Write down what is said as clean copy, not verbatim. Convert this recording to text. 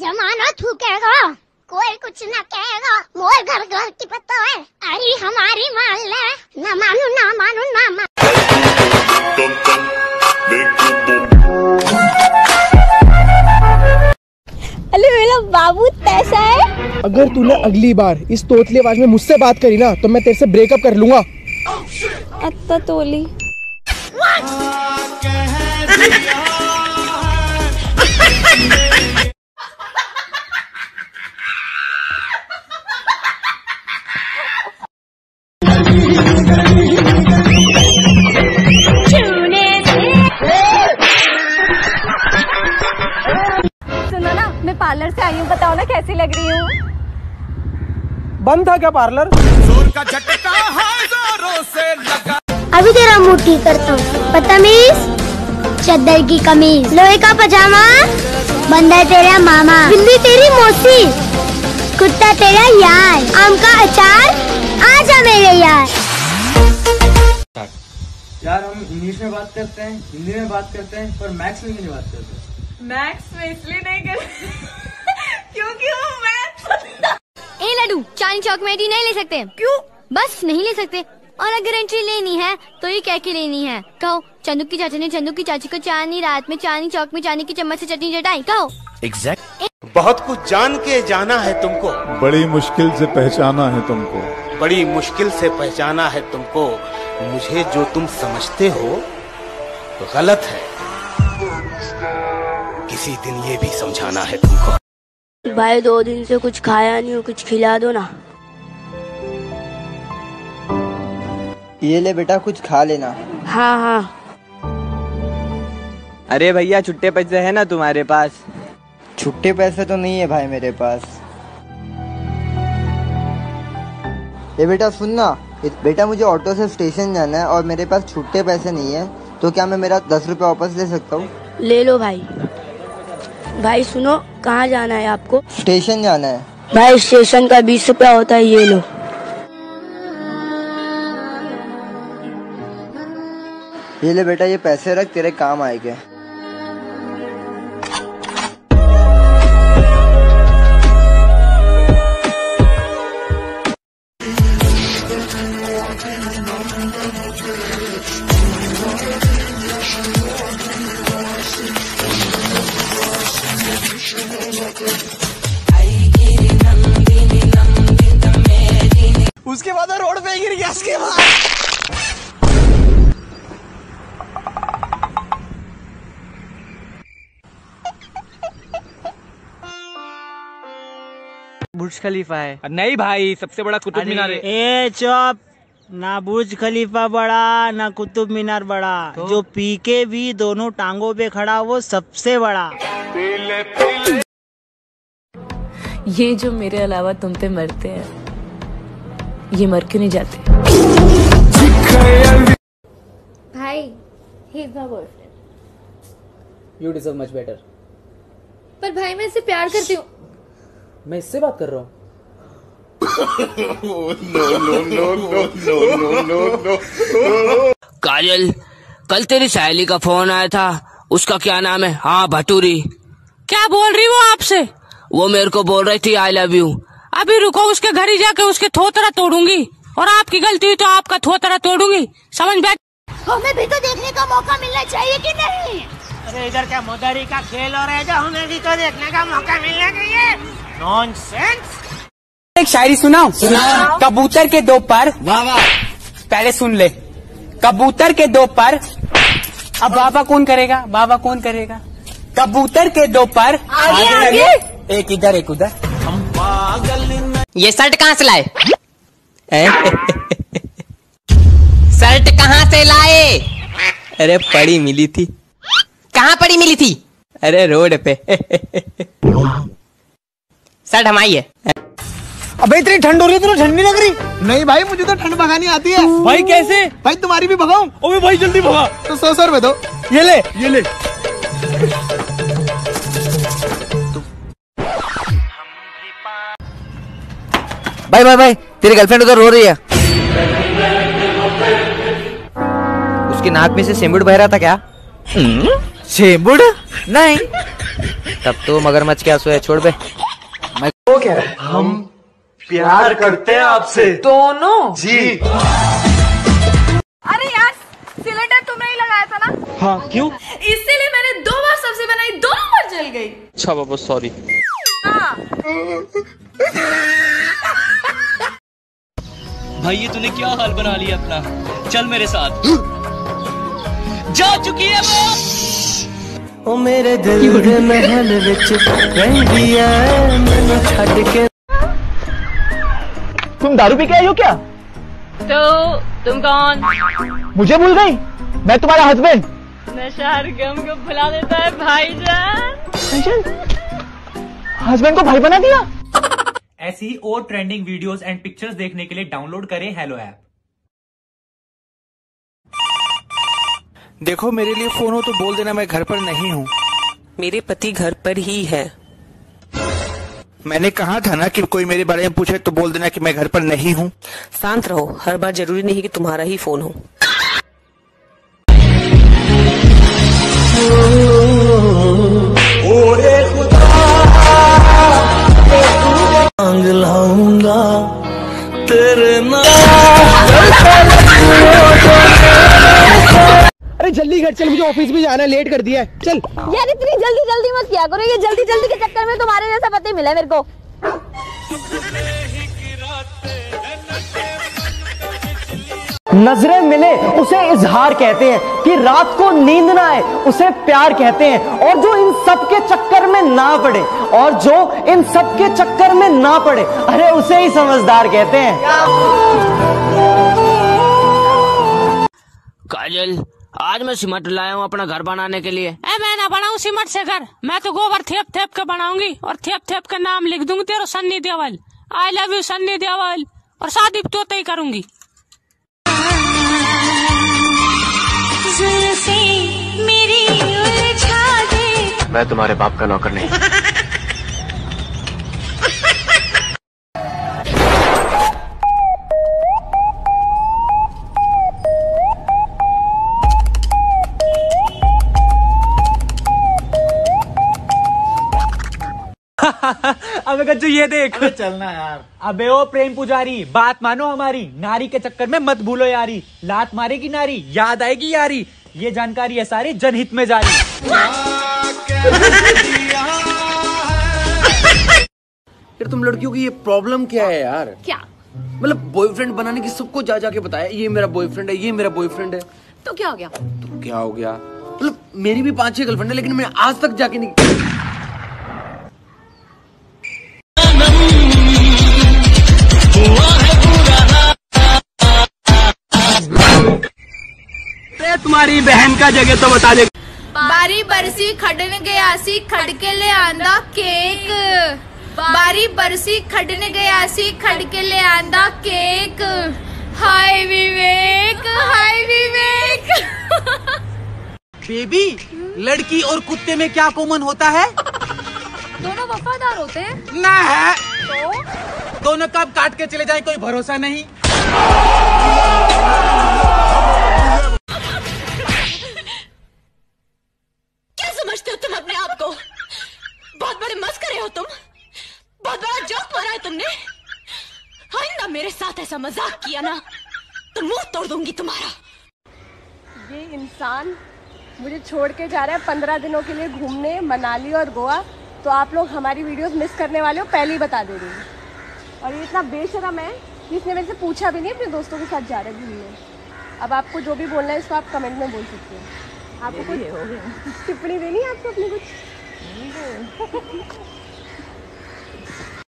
जमाना थूकेगा, कोई कुछ न कहेगा, मोर घर घर की पता है, अरे हमारी मान ले, ना मानू ना मानू ना मानू। अरे मेरा बाबू कैसा है? अगर तूने अगली बार इस तोतली आवाज में मुझसे बात करी ना तो मैं तेरे से ब्रेकअप कर लूंगा। अत्ता तोली। सुनो ना, मैं पार्लर से आई हूँ, बताओ ना कैसी लग रही हूँ। बंद था क्या पार्लर? जोर का झटका जोरों से लगा। अभी तेरा मूड ठीक करता हूँ। बदतमीज, चद्दर की कमीज, लोहे का पजामा, बंदर तेरा मामा, बिल्ली तेरी मौसी, कुत्ता तेरा यार, आम का अचार, आजा मेरे यार। यार हम इंग्लिश में बात करते हैं, हिंदी में बात करते हैं, पर मैथ्स में नहीं बात करते। मैथ्स में इसलिए नहीं कर क्योंकि वो मैथ्स। ए लड्डू, चांदनी चौक में एंट्री नहीं ले सकते। क्यों? बस नहीं ले सकते। और अगर एंट्री लेनी है तो ये क्या की लेनी है? कहो। चंदू की चाचा ने चंदू की चाची को चांदनी रात में चांदनी चौक में चांदी की चम्मच से चटनी चटाई। कहो। एग्जैक्ट। बहुत कुछ जान के जाना है तुमको, बड़ी मुश्किल से पहचाना है तुमको, बड़ी मुश्किल से पहचाना है तुमको। मुझे जो तुम समझते हो गलत है, किसी दिन ये भी समझाना है तुमको। भाई 2 दिन से कुछ खाया नहीं हो, कुछ खिला दो ना। ये ले बेटा, कुछ खा लेना। हाँ हाँ। अरे भैया, छुट्टे पैसे है ना तुम्हारे पास? छुट्टे पैसे तो नहीं है भाई मेरे पास। ये बेटा सुन ना, बेटा मुझे ऑटो से स्टेशन जाना है और मेरे पास छुट्टे पैसे नहीं है, तो क्या मैं मेरा 10 रुपए वापस ले सकता हूँ? ले लो भाई। भाई सुनो, कहाँ जाना है आपको? स्टेशन जाना है। भाई स्टेशन का 20 रुपया होता है, ये लो। ये ले बेटा, ये पैसे रख, तेरे काम आएंगे। उसके बाद रोड पे गिर गया। उसके बाद बुर्ज खलीफा है। नहीं भाई, सबसे बड़ा कुतुब मीनार है। ए चुप, ना बुर्ज खलीफा बड़ा ना कुतुब मीनार बड़ा, तो? जो पी के भी दोनों टांगों पे खड़ा वो सबसे बड़ा। ये जो मेरे अलावा तुम पे मरते हैं, ये मर क्यों नहीं जाते? भाई, he is my boyfriend. You deserve much better. पर भाई मैं इससे प्यार करती हूँ। मैं इससे बात कर रहा हूँ। काजल, कल तेरी सहेली का फोन आया था, उसका क्या नाम है? हाँ, भटूरी। क्या बोल रही वो आपसे? वो मेरे को बोल रही थी आई लव यू। अभी रुको, उसके घर ही जाके उसके थोतरा तोड़ूंगी, और आपकी गलती हुई तो आपका थोतरा तोड़ूंगी, समझ बैठ। हमें भी तो देखने का मौका मिलना चाहिए कि नहीं? अरे इधर क्या मोदारी का खेल हो रहा है, जो हमें भी तो देखने का मौका मिलना चाहिए। नॉनसेंस। एक शायरी सुनाओ। कबूतर के 2 पर। वाह वाह। पहले सुन ले। कबूतर के 2 पर। अब बाबा कौन करेगा? बाबा कौन करेगा? कबूतर के 2 पर। आगे। एक इधर एक उधर। ये शर्ट कहाँ से लाए? शर्ट कहाँ से लाए? अरे पड़ी मिली थी। कहाँ पड़ी मिली थी? अरे रोड पे। शर्ट हमारी है। अबे इतनी ठंड हो रही है, तुम्हें ठंड नहीं लग रही? नहीं भाई, मुझे तो ठंड भगानी आती है। भाई कैसे? भाई तुम्हारी भी भगाऊं? ओए भाई जल्दी भगा। तो 100 रुपए दो। ये ले, ये ले। भाई भाई भाई, तेरी गर्लफ्रेंड उधर रो रही है। उसकी नाक में से सेंबुड़ बह रहा था क्या? सेंबुड़? नहीं, तब तो मगरमच्छ के आंसू है, छोड़ बे। मैं वो कह रहा है हम प्यार करते हैं आपसे दोनों जी। अरे यार सिलेंडर तुमने ही लगाया था ना? हाँ क्यों? इसीलिए मैंने 2 बार सब्जी बनाई, दोनों बार जल गई। अच्छा बाबा सॉरी। हाँ। भाई ये तूने क्या हाल बना लिया अपना, चल मेरे साथ। जा चुकी है वो। ओ मेरे दिल दे महल विच रहंदी है मैनू छड्ड के। तुम दारू पी के आई हो क्या? तो तुम कौन? मुझे भूल गई? मैं तुम्हारा हस्बैंड। नशा हर गम को भुला देता है भाईजान। हस्बैंड को भाई बना दिया। ऐसी ही और ट्रेंडिंग वीडियोस एंड पिक्चर्स देखने के लिए डाउनलोड करें हेलो ऐप। देखो मेरे लिए फोन हो तो बोल देना मैं घर पर नहीं हूँ। मेरे पति घर पर ही है। मैंने कहा था ना कि कोई मेरे बारे में पूछे तो बोल देना कि मैं घर पर नहीं हूँ। शांत रहो, हर बार जरूरी नहीं कि तुम्हारा ही फोन हो। मांग लाऊंगा तेरे नाम। अरे जल्दी घर चल, मुझे ऑफिस भी जाना है, लेट कर दिया है, चल। यार इतनी जल्दी जल्दी मत किया करो, ये जल्दी जल्दी के चक्कर में तुम्हारे जैसा पति मिला मेरे को। नजरें मिले उसे इजहार कहते हैं, कि रात को नींद ना आए उसे प्यार कहते हैं, और जो इन सब के चक्कर में ना पड़े, अरे उसे ही समझदार कहते हैं। काजल आज मैं सीमेंट लाया हूँ अपना घर बनाने के लिए। मैं ना बनाऊँ सीमेंट से घर, मैं तो गोबर थेप थेप के बनाऊंगी और थेप थेप का नाम लिख दूंगी तेरा Sunny Deol. I love you Sunny Deol, और शादी तो तय करूंगी। मेरी उलझा दे। मैं तुम्हारे बाप का नौकर नहीं। अबे गज्जू ये देख। अबे चलना यार। अबे ओ प्रेम पुजारी, बात मानो हमारी, नारी के चक्कर में मत भूलो यारी, लात मारेगी नारी याद आएगी यारी, ये जानकारी है सारी जनहित में जारी। यार तुम लड़कियों की ये प्रॉब्लम क्या है यार? क्या मतलब बॉयफ्रेंड बनाने की सबको जा जाके बताया ये मेरा बॉयफ्रेंड है, ये मेरा बॉयफ्रेंड है। तो क्या हो गया? तो क्या हो गया? मतलब मेरी भी 5-6 गर्लफ्रेंड है, लेकिन मैं आज तक जाके नहीं। तुम्हारी बहन का जगह तो बता दे। बारी बरसी खड़न गयासी खड़के ले आंदा केक। बारी बरसी खड़न गयासी खड़के ले आंदा केक। हाय विवेक, हाय विवेक। बेबी, लड़की और कुत्ते में क्या कॉमन होता है? दोनों वफादार होते हैं ना है तो? दोनों कब काट के चले जाए कोई भरोसा नहीं। क्या समझते हो तुम अपने आप को? बहुत बड़े मस्करे हो तुम, बहुत बड़ा जोक मारा है तुमने। आइंदा मेरे साथ ऐसा मजाक किया ना तो मुंह तोड़ दूंगी तुम्हारा। ये इंसान मुझे छोड़ के जा रहा है 15 दिनों के लिए घूमने मनाली और गोवा, तो आप लोग हमारी वीडियोस मिस करने वाले हो, पहले ही बता दे रही हूँ। और ये इतना बेशरम है कि इसने मेरे से पूछा भी नहीं अपने दोस्तों के साथ जा रहे घूमने। अब आपको जो भी बोलना है इसको आप कमेंट में बोल सकते हैं। आपको कुछ टिप्पणी देनी है आपको अपनी कुछ?